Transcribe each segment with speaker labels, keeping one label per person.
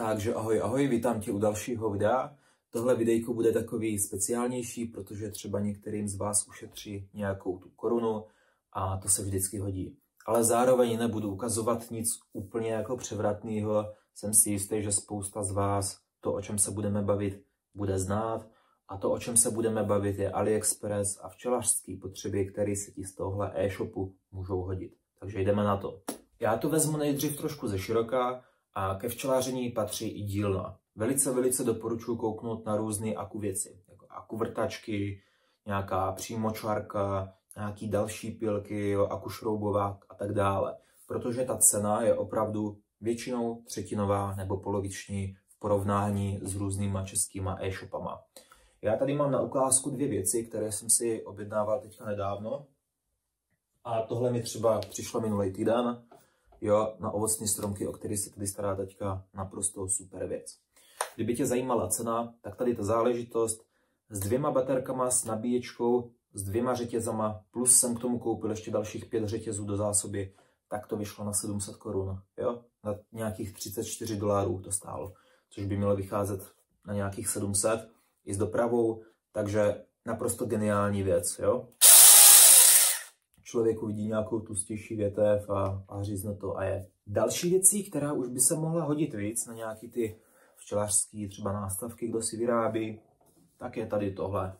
Speaker 1: Takže ahoj, vítám tě u dalšího videa. Tohle videjko bude takový speciálnější, protože třeba některým z vás ušetří nějakou tu korunu a to se vždycky hodí. Ale zároveň nebudu ukazovat nic úplně jako převratného. Jsem si jistý, že spousta z vás to, o čem se budeme bavit, bude znát. A to, o čem se budeme bavit, je AliExpress a včelařské potřeby, které se ti z tohle e-shopu můžou hodit. Takže jdeme na to. Já to vezmu nejdřív trošku ze široka a ke včelaření patří i dílna. Velice doporučuji kouknout na různé akuvěci, jako akuvrtačky, nějaká přímočárka, nějaký další pilky, akušroubovák a tak dále. Protože ta cena je opravdu většinou třetinová nebo poloviční v porovnání s různýma českýma e-shopama. Já tady mám na ukázku dvě věci, které jsem si objednával teďka nedávno. A tohle mi třeba přišlo minulý týden, jo, na ovocné stromky, o který se tady stará teďka, naprosto super věc. Kdyby tě zajímala cena, tak tady ta záležitost s 2 baterkama, s nabíječkou, s 2 řetězama, plus jsem k tomu koupil ještě dalších 5 řetězů do zásoby, tak to vyšlo na 700 korun, jo, na nějakých $34 to stálo, což by mělo vycházet na nějakých 700 i s dopravou, takže naprosto geniální věc, jo. Člověk uvidí nějakou tlustější větev a řízne to a je. Další věcí, která už by se mohla hodit víc na nějaký ty včelařský třeba nástavky, kdo si vyrábí, tak je tady tohle.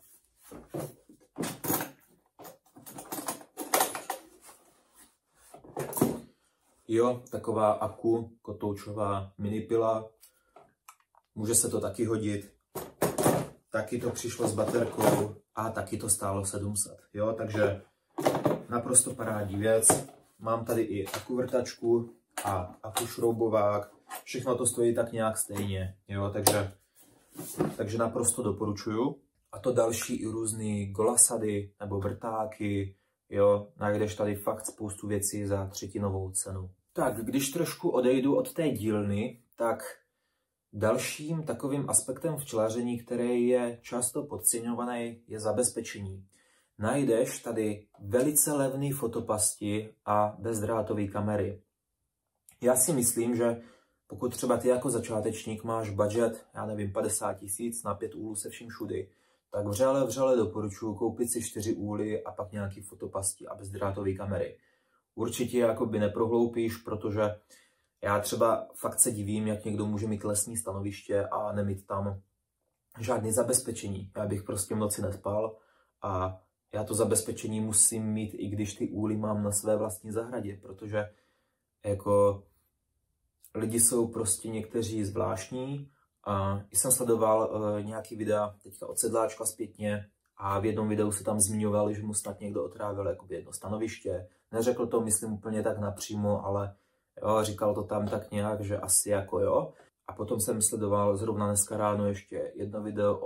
Speaker 1: Jo, taková aku kotoučová minipila. Může se to taky hodit. Taky to přišlo s baterkou a taky to stálo 700. Jo, takže naprosto parádní věc. Mám tady i akuvrtačku a akušroubovák. Všechno to stojí tak nějak stejně. Jo, takže naprosto doporučuju. A to další i různý golasady nebo vrtáky. Jo, najdeš tady fakt spoustu věcí za třetinovou cenu. Tak, když trošku odejdu od té dílny, tak dalším takovým aspektem včelaření, který je často podceňovaný, je zabezpečení. Najdeš tady velice levné fotopasti a bezdrátové kamery. Já si myslím, že pokud třeba ty jako začátečník máš budget, já nevím, 50 000 na 5 úlů se vším všudy, tak vřele doporučuji koupit si 4 úly a pak nějaký fotopasti a bezdrátové kamery. Určitě jakoby neprohloupíš, protože já třeba fakt se divím, jak někdo může mít lesní stanoviště a nemít tam žádné zabezpečení. Já bych prostě v noci nespal a já to zabezpečení musím mít, i když ty úly mám na své vlastní zahradě, protože jako lidi jsou prostě někteří zvláštní a jsem sledoval nějaký videa teďka od sedláčka zpětně a v jednom videu se tam zmiňovali, že mu snad někdo otrávil jakoby jedno stanoviště. Neřekl to, myslím, úplně tak napřímo, ale jo, říkal to tam tak nějak, že asi jako jo. A potom jsem sledoval zrovna dneska ráno ještě jedno video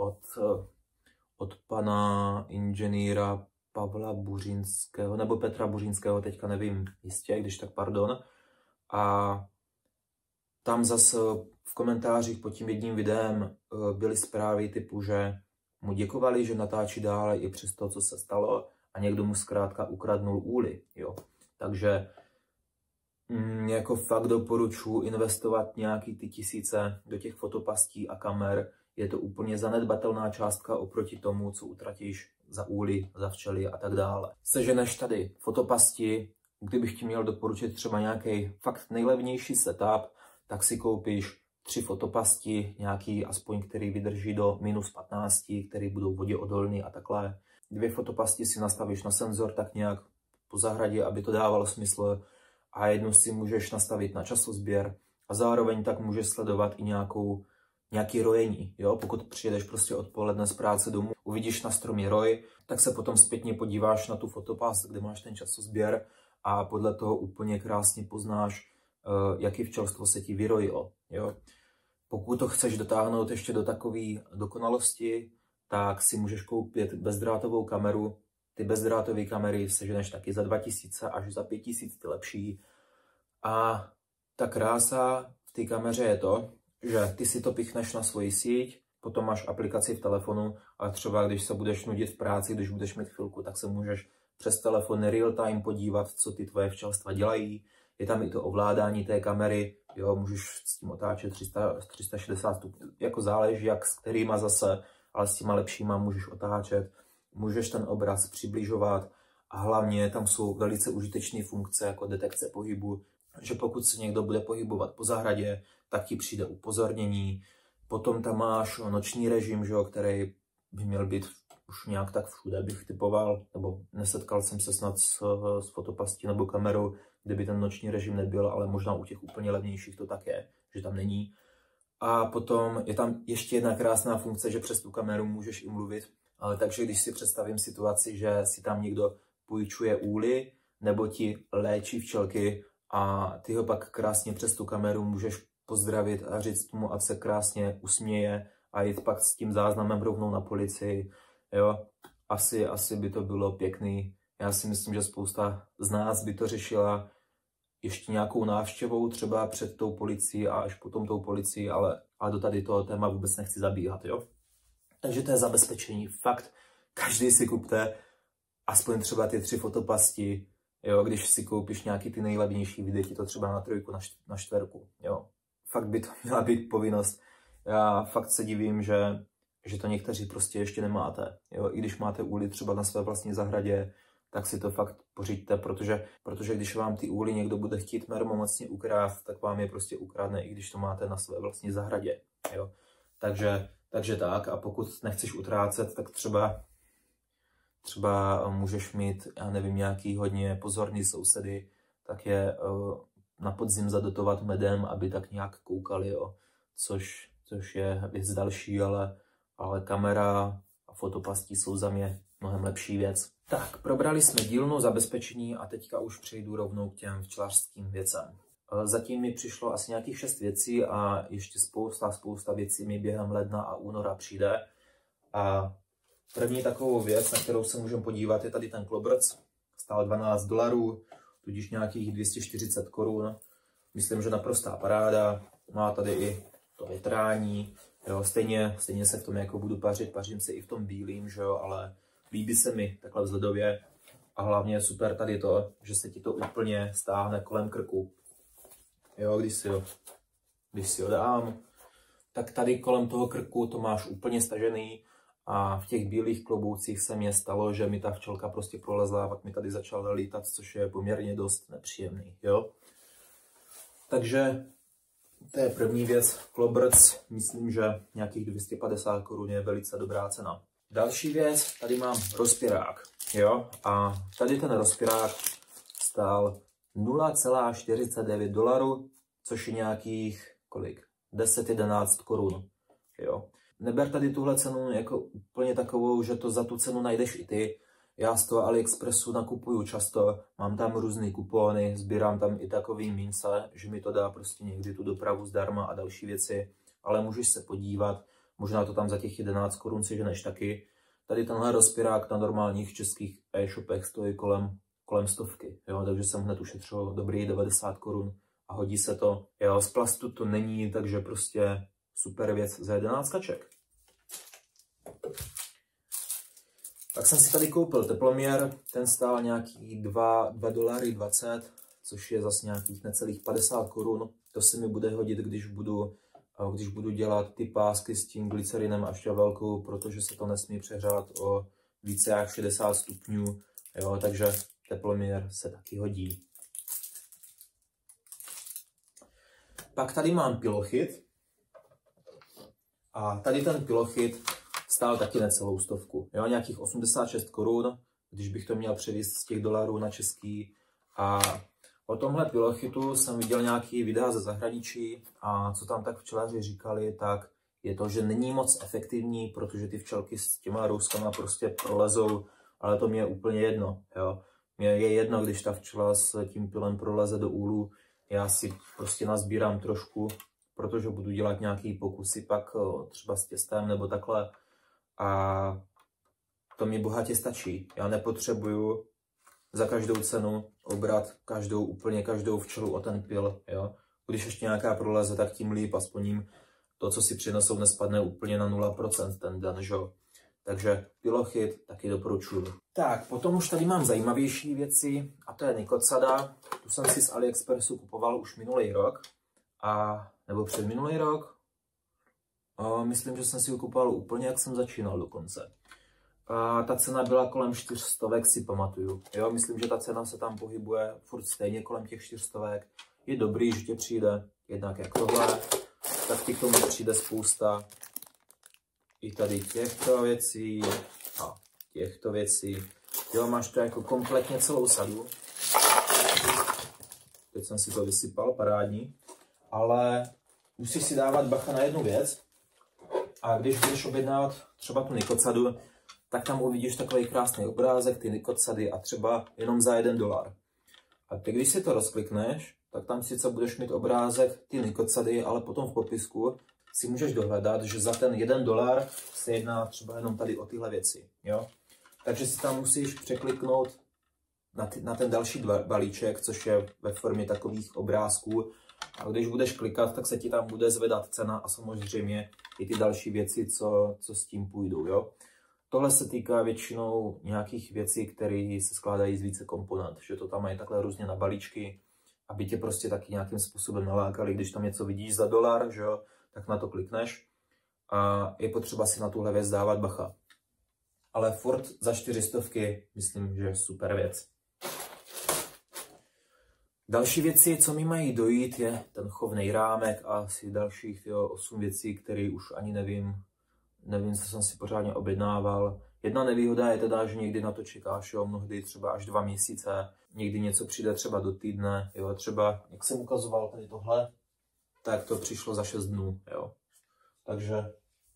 Speaker 1: od pana inženýra Pavla Buřínského, nebo Petra Buřínského, teďka nevím jistě, když tak pardon. A tam zase v komentářích pod tím jedním videem byly zprávy typu, že mu děkovali, že natáčí dále i přes to, co se stalo a někdo mu zkrátka ukradnul úly, jo. Takže jako fakt doporučuji investovat nějaký ty tisíce do těch fotopastí a kamer. Je to úplně zanedbatelná částka oproti tomu, co utratíš za úly, za včely a tak dále. Seženeš tady fotopasti, kdybych ti měl doporučit třeba nějaký fakt nejlevnější setup, tak si koupíš 3 fotopasti, nějaký aspoň, který vydrží do -15, který budou voděodolný a takhle. 2 fotopasti si nastavíš na senzor tak nějak po zahradě, aby to dávalo smysl. A jednu si můžeš nastavit na časozběr a zároveň tak můžeš sledovat i nějaký rojení. Jo? Pokud přijedeš prostě odpoledne z práce domů, uvidíš na stromě roj, tak se potom zpětně podíváš na tu fotopast, kde máš ten časozběr a podle toho úplně krásně poznáš, jaký včelstvo se ti vyrojilo. Jo? Pokud to chceš dotáhnout ještě do takové dokonalosti, tak si můžeš koupit bezdrátovou kameru. Ty bezdrátové kamery seženeš taky za 2000 až za 5000, ty lepší. A ta krása v té kameře je to, že ty si to pichneš na svoji síť, potom máš aplikaci v telefonu a třeba když se budeš nudit v práci, když budeš mít chvilku, tak se můžeš přes telefon real time podívat, co ty tvoje včelstva dělají, Je tam i to ovládání té kamery, jo, můžeš s tím otáčet 360 stupňů, jako záleží jak s kterýma zase, ale s těma lepšíma můžeš otáčet, můžeš ten obraz přibližovat a hlavně tam jsou velice užitečné funkce jako detekce pohybu, že pokud se někdo bude pohybovat po zahradě, tak ti přijde upozornění. Potom tam máš noční režim, že jo, který by měl být už nějak tak všude, bych typoval, nebo nesetkal jsem se snad s fotopastí nebo kamerou, kde by ten noční režim nebyl, ale možná u těch úplně levnějších to tak je, že tam není. A potom je tam ještě jedna krásná funkce, že přes tu kameru můžeš i mluvit, ale takže když si představím situaci, že si tam někdo půjčuje úly nebo ti léčí včelky a ty ho pak krásně přes tu kameru můžeš pozdravit a říct mu, ať se krásně usměje a jít pak s tím záznamem rovnou na policii, jo. Asi by to bylo pěkný. Já si myslím, že spousta z nás by to řešila ještě nějakou návštěvou třeba před tou policií a až potom tou policií, ale do tady toho téma vůbec nechci zabíhat, jo. Takže to je zabezpečení. Fakt, každý si kupte aspoň třeba ty 3 fotopasti, jo, když si koupíš nějaký ty nejlevnější, vyjde ti to třeba na 3, na 4, jo. Fakt by to měla být povinnost. Já fakt se divím, že to někteří prostě ještě nemáte, jo. I když máte úly třeba na své vlastní zahradě, tak si to fakt pořiďte, protože když vám ty úly někdo bude chtít mermomocně ukrást, tak vám je prostě ukradne, i když to máte na své vlastní zahradě, jo. Takže tak, a pokud nechceš utrácet, tak třeba můžeš mít, já nevím, nějaký hodně pozorný sousedy, tak je na podzim zadotovat medem, aby tak nějak koukali, jo. Což je věc další, ale kamera a fotopastí jsou za mě mnohem lepší věc. Tak, probrali jsme dílnu, zabezpečení a teďka už přejdu rovnou k těm včelařským věcem. Zatím mi přišlo asi nějakých 6 věcí a ještě spousta věcí mi během ledna a února přijde. A první takovou věc, na kterou se můžeme podívat, je tady ten klobrc. Stál $12, tudíž nějakých 240 korun. Myslím, že naprostá paráda. Má tady i to větrání. Jo, stejně se v tom jako budu pařím se i v tom bílým, že jo, ale líbí se mi takhle vzhledově. A hlavně je super tady to, že se ti to úplně stáhne kolem krku. Jo, když si ho dám, tak tady kolem toho krku to máš úplně stažený a v těch bílých kloboucích se mě stalo, že mi ta včelka prostě prolezla a pak mi tady začala lítat, což je poměrně dost nepříjemný, jo. Takže to je první věc, klobrc, myslím, že nějakých 250 korun je velice dobrá cena. Další věc, tady mám rozpirák, jo, a tady ten rozpirák stál $0,49, což je nějakých, kolik? 10-11 korun, jo. Neber tady tuhle cenu jako úplně takovou, že to za tu cenu najdeš i ty. Já z toho AliExpressu nakupuju často, mám tam různé kupony, sbírám tam i takový mince, že mi to dá prostě někdy tu dopravu zdarma a další věci, ale můžeš se podívat, možná to tam za těch 11 korun si ženeš taky. Tady tenhle rozpirák na normálních českých e-shopech stojí kolem 100, jo, takže jsem hned ušetřil dobrý 90 korun a hodí se to. Jo, z plastu to není, takže prostě super věc za 11 kaček. Tak jsem si tady koupil teploměr, ten stál nějaký $2,20, což je zase nějakých necelých 50 korun. To se mi bude hodit, když budu dělat ty pásky s tím glycerinem a šťavelkou, protože se to nesmí přehrát o více jak 60 stupňů, jo, takže teploměr se taky hodí. Pak tady mám pilochyt a tady ten pilochyt stál taky necelou 100, jo, nějakých 86 korun, když bych to měl převést z těch dolarů na český. A o tomhle pilochytu jsem viděl nějaký videa ze zahraničí a co tam tak včelaři říkali, tak je to, že není moc efektivní, protože ty včelky s těma rouskama prostě prolezou, ale to mě je úplně jedno, jo. Mně je jedno, když ta včela s tím pilem proleze do úlu, já si prostě nazbírám trošku, protože budu dělat nějaký pokusy pak třeba s těstem nebo takhle a to mi bohatě stačí. Já nepotřebuju za každou cenu obrat úplně každou včelu o ten pil, jo. Když ještě nějaká proleze, tak tím líp, aspoň jim to, co si přinesou, nespadne úplně na 0% ten den, že? Takže Pilochyt taky doporučuju. Tak, potom už tady mám zajímavější věci a to je Nikotsada. Tu jsem si z AliExpressu kupoval už minulý rok, nebo předminulý rok. Myslím, že jsem si ho kupoval úplně, jak jsem začínal dokonce. A ta cena byla kolem 400, si pamatuju. Jo, myslím, že ta cena se tam pohybuje furt stejně kolem těch 400. Je dobrý, že tě přijde jednak jak tohle, tak ti k tomu přijde spousta i tady těchto věcí a těchto věcí. Jo, máš to jako kompletně celou sadu. Teď jsem si to vysypal, parádní. Ale musíš si dávat bacha na jednu věc. A když budeš objednávat třeba tu Nikotsadu, tak tam uvidíš takový krásný obrázek, ty Nikotsady a třeba jenom za $1. A teď, když si to rozklikneš, tak tam sice budeš mít obrázek ty Nikotsady, ale potom v popisku si můžeš dohledat, že za ten $1 se jedná třeba jenom tady o tyhle věci. Jo? Takže si tam musíš překliknout na ten další balíček, což je ve formě takových obrázků. A když budeš klikat, tak se ti tam bude zvedat cena a samozřejmě i ty další věci, co s tím půjdou. Jo? Tohle se týká většinou nějakých věcí, které se skládají z více komponent, že to tam mají takhle různě na balíčky, aby tě prostě taky nějakým způsobem nalákali, když tam něco vidíš za $1, že jo, tak na to klikneš a je potřeba si na tuhle věc dávat bacha. Ale furt za 400 myslím, že je super věc. Další věci, co mi mají dojít, je ten chovnej rámek a asi dalších 8 věcí, které už ani nevím, co jsem si pořádně objednával. Jedna nevýhoda je teda, že někdy na to čekáš, jo, mnohdy třeba až 2 měsíce, někdy něco přijde třeba do týdne, jo, třeba, jak jsem ukazoval tady tohle, tak to přišlo za 6 dnů, jo. Takže,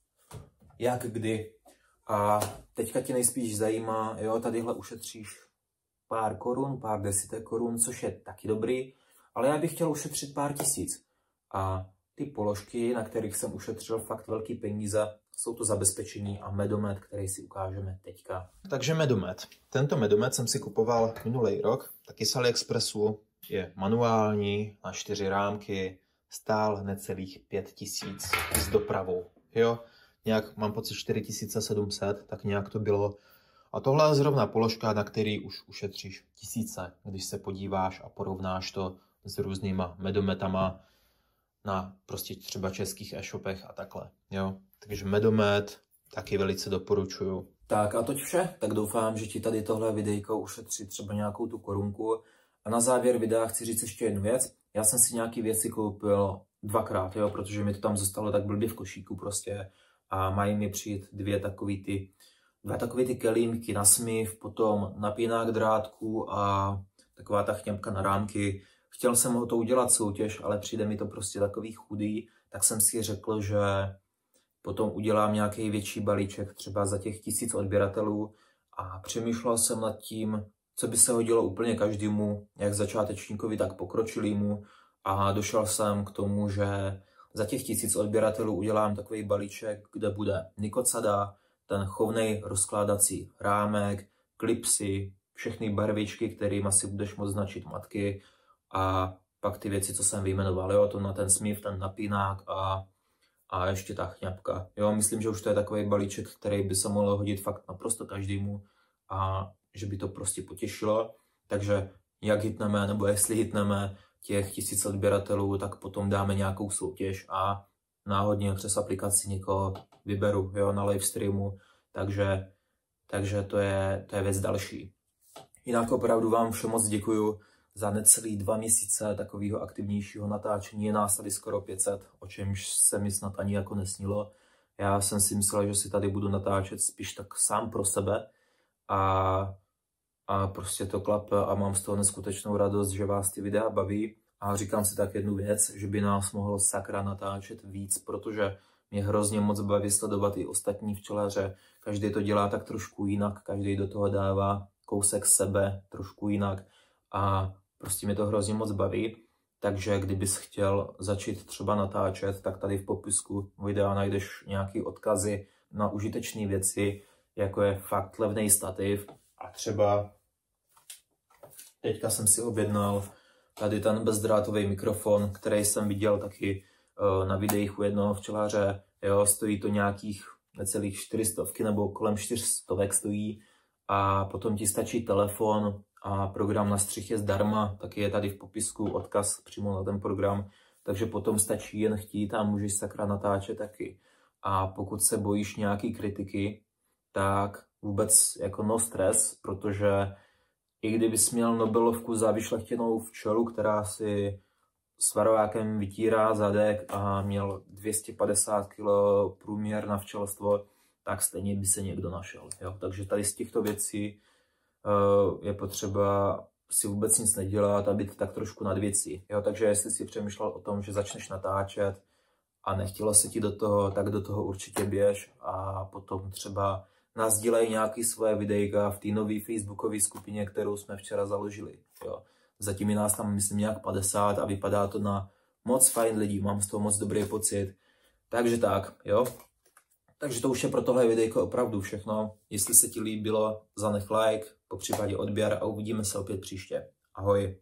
Speaker 1: jak kdy. A teďka tě nejspíš zajímá, jo, tadyhle ušetříš pár korun, pár desítek korun, což je taky dobrý, ale já bych chtěl ušetřit pár tisíc. A ty položky, na kterých jsem ušetřil fakt velký peníze, jsou to zabezpečení a medomet, který si ukážeme teďka. Takže medomet. Tento medomet jsem si kupoval minulý rok, taky z AliExpressu. Je manuální, na 4 rámky, stál necelých 5000 s dopravou. Jo, nějak mám pocit 4700, tak nějak to bylo. A tohle je zrovna položka, na který už ušetříš tisíce, když se podíváš a porovnáš to s různýma medometama na prostě třeba českých e-shopech a takhle, jo. Takže medomet taky velice doporučuju. Tak a toť vše, tak doufám, že ti tady tohle videjko ušetří třeba nějakou tu korunku. A na závěr videa chci říct ještě jednu věc. Já jsem si nějaký věci koupil 2krát, jo, protože mi to tam zůstalo tak blbě v košíku prostě. A mají mi přijít dva takové ty kelímky na smyv, potom napínák drátku a taková ta chňapka na rámky. Chtěl jsem ho to udělat soutěž, ale přijde mi to prostě takový chudý, tak jsem si řekl, že potom udělám nějaký větší balíček, třeba za těch 1000 odběratelů a přemýšlel jsem nad tím, co by se hodilo úplně každému, jak začátečníkovi, tak pokročilému a došel jsem k tomu, že za těch 1000 odběratelů udělám takový balíček, kde bude Nikotsada, ten chovnej rozkládací rámek, klipsy, všechny barvičky, kterými si budeš moct značit matky a pak ty věci, co jsem vyjmenoval, jo, to na ten smyv, ten napínák a ještě ta chňapka. Jo, myslím, že už to je takový balíček, který by se mohl hodit fakt naprosto každému a že by to prostě potěšilo. Takže jak hitneme, nebo jestli hitneme těch 1000 odběratelů, tak potom dáme nějakou soutěž a náhodně přes aplikaci někoho vyberu, jo, na live streamu, takže to je věc další. Jinak opravdu vám všem moc děkuju za necelý 2 měsíce takového aktivnějšího natáčení. Je nás tady skoro 500, o čemž se mi snad ani jako nesnilo. Já jsem si myslel, že si tady budu natáčet spíš tak sám pro sebe a prostě to klape a mám z toho neskutečnou radost, že vás ty videa baví. A říkám si tak jednu věc, že by nás mohlo sakra natáčet víc, protože mě hrozně moc baví sledovat i ostatní včelaře. Každý to dělá tak trošku jinak, každý do toho dává kousek sebe trošku jinak a prostě mě to hrozně moc baví. Takže kdybys chtěl začít třeba natáčet, tak tady v popisku videa najdeš nějaké odkazy na užitečné věci, jako je fakt levný stativ a třeba teďka jsem si objednal tady ten bezdrátový mikrofon, který jsem viděl taky na videích u jednoho včelaře. Jo, stojí to nějakých necelých 400 nebo kolem 400 stojí a potom ti stačí telefon a program na střih je zdarma, taky je tady v popisku odkaz přímo na ten program, takže potom stačí jen chtít a můžeš sakra natáčet taky. A pokud se bojíš nějaký kritiky, tak vůbec jako no stres, protože i kdybys měl Nobelovku za vyšlechtěnou včelu, která si svarovákem vytírá zadek a měl 250 kg průměr na včelstvo, tak stejně by se někdo našel. Jo? Takže tady z těchto věcí je potřeba si vůbec nic nedělat a být tak trošku nad věcí. Jo? Takže jestli si přemýšlel o tom, že začneš natáčet a nechtělo se ti do toho, tak do toho určitě běž a potom třeba nasdílej nějaký svoje videjka v té nové facebookové skupině, kterou jsme včera založili. Jo? Zatím je nás tam, myslím, nějak 50 a vypadá to na moc fajn lidí, mám z toho moc dobrý pocit. Takže tak, jo. Takže to už je pro tohle videjko opravdu všechno. Jestli se ti líbilo, zanech like, popřípadě odběr a uvidíme se opět příště. Ahoj.